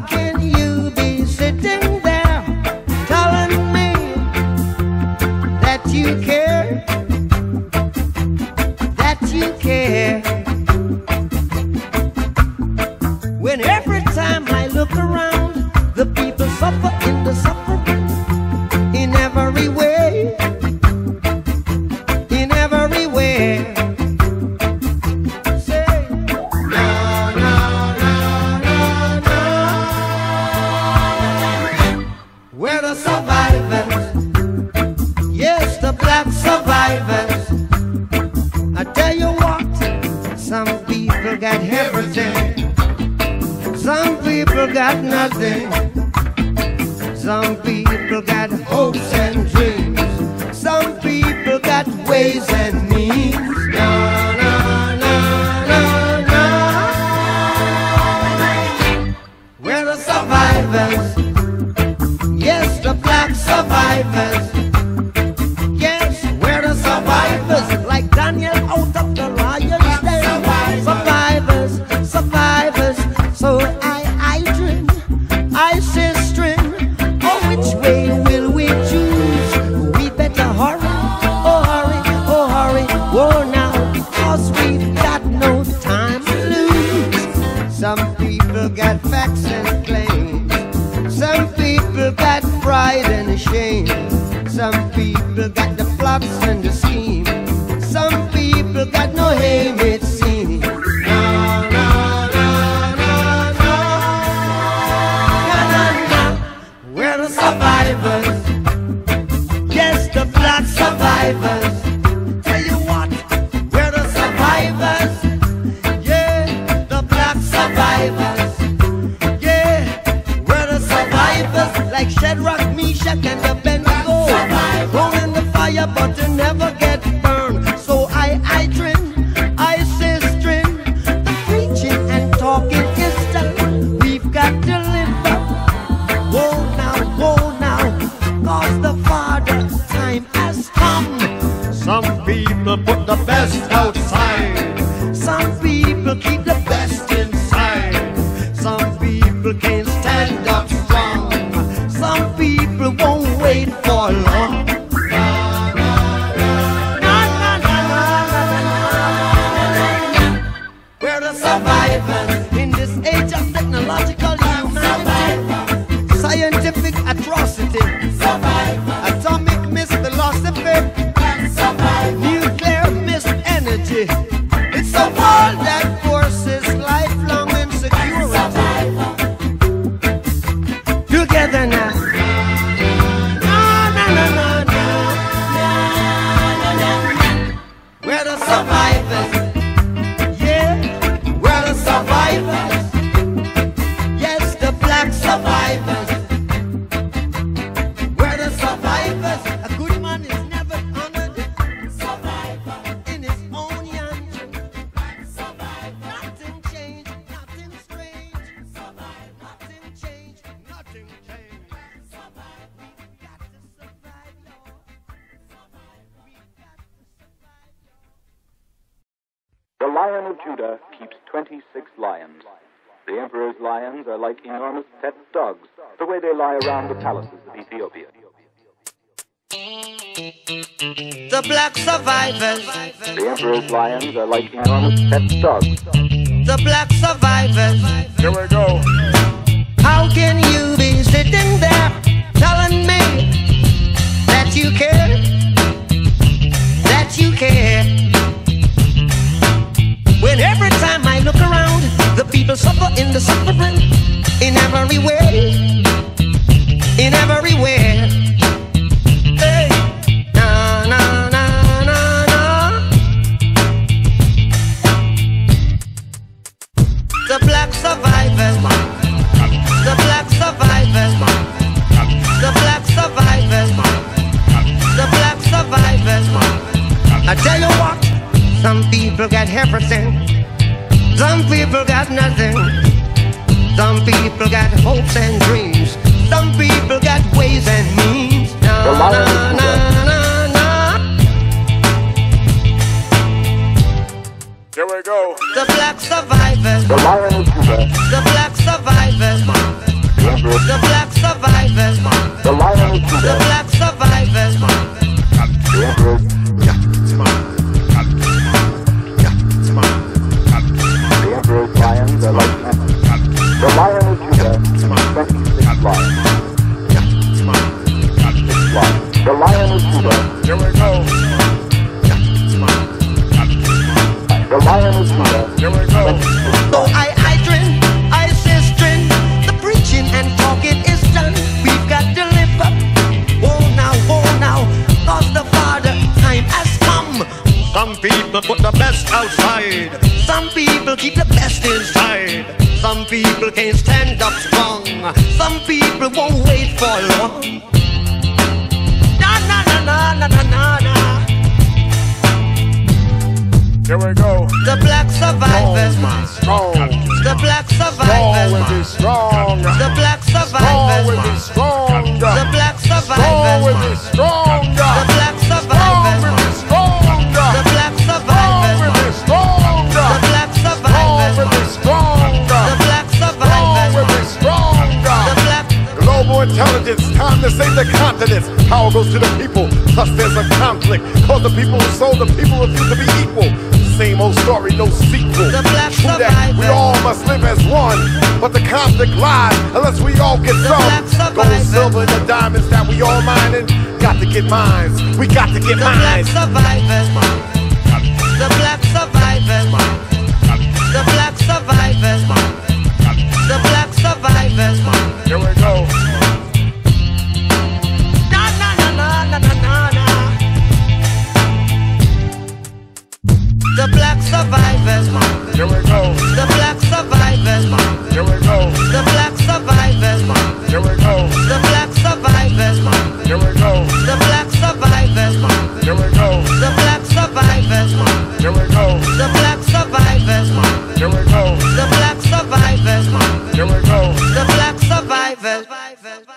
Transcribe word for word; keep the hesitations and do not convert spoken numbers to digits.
can you be sitting there telling me that you care, that you care, when every time I look around, the people suffer in the suffering, in every way, in every way. Say, no, no, no, no, no. We're the survivors, yes, the black survivors. I tell you what, some people got everything, some people got nothing. Some people got hopes and dreams, some people got ways and means. No, no, no, no, no. We're the survivors, yes, the black survivors. Yes, we're the survivors, like Daniel out of the lion's den. Survivors, survivors, so I, I dream, I say string. Which way will we choose? We better hurry, oh hurry, oh hurry, oh now, cause we've got no time to lose. Some people got facts and claims, some people got pride and shame, some people got the plots and the scheme, some people got no aim, it seems. No, no, no, no, no, no, no, no. We're the survivors, yes, the black survivors. Tell you what, we're the survivors, yeah, the black survivors. Yeah, we're the survivors, like Shadrach, Meshach, and Abednego. Thrown in the fire, but to never get burned. So I, I dream, I say string. The preaching and talking is done. We've got to live up. Whoa now, whoa now, cause the Father's time has come. Some people put the best outside, some people keep the best inside. Some people can't stand up strong, some people won't wait for long. We're the survivors in this age of technological humanity, scientific atrocity, atomic mist philosophy, nuclear mist energy. It's a world that forces lifelong insecurity. Together now. No, no, no, no, no. We're the survivors. Yeah, we're the survivors. Yes, the black survivors. We're the survivors. A good man is never honored. Survivor in his own yonder. Survivor. Nothing changed, nothing strange. Survivor. Nothing changed, nothing changed. Survivor. We've got to survive, y'all. Survivor. We've got to survive, y'all. The Lion of Judah keeps twenty-six lions. The emperor's lions are like enormous pet dogs, the way they lie around the palaces of Ethiopia. The black survivors. The emperor's lions are like enormous pet dogs. The black survivors. Here we go. How can you be sitting there telling me that you care, that you care, when every time I look around, the people suffer in the suffering, in every way, in every way. Hey, na na na na na. The black survivors, the black survivors, the black survivors, the black survivors. I tell you what, some people got everything, some people got nothing. Some people got hopes and dreams, some people got ways and means. No, no, no, no, no. Here we go. The black survivors, The Lion of Judah. the black survivors, is Judah. Here we go. The lion is Judah. Here we go. So I, I drink, I sistren, the preaching and talking is done. We've got to live up. Oh now, oh now, cause the Father time has come. Some people put the best outside, Some people keep the best inside. some people can't stand up strong. Some people won't wait for long. Na na na na na na na na. Here we go. The black survivors, Strong. the black Strong survivors, will be strong. the black Strong will be survivors, strong. the black Strong will be survivors, strong. the black Strong will be survivors, strong. the black Strong will be survivors, strong. the black Strong will be survivors, strong. the black Strong will be survivors, strong. the black. Global intelligence, time to save the continents. Power goes to the people, plus there's a conflict. Cause the people who sold the people refuse to be equal. Same old story, no sequel. The black True that we survivor. all must live as one, but the conflict lies unless we all get The some. black Gold, survivor. silver, and the diamonds that we all mining. Got to get mines. We got to get The black mines. survivors, the black survivors, the black survivors, the black survivors. Here we go. Na na na na na na na na. The black survivors, Here we go. the black survivors, Here we go. the black survivors, Here we go. the black survivors, Here we go. the black survivors, Here we go. the black survivors, Here we go. the black survivors, Here we go. the black survivors, Here we go. the black survivors.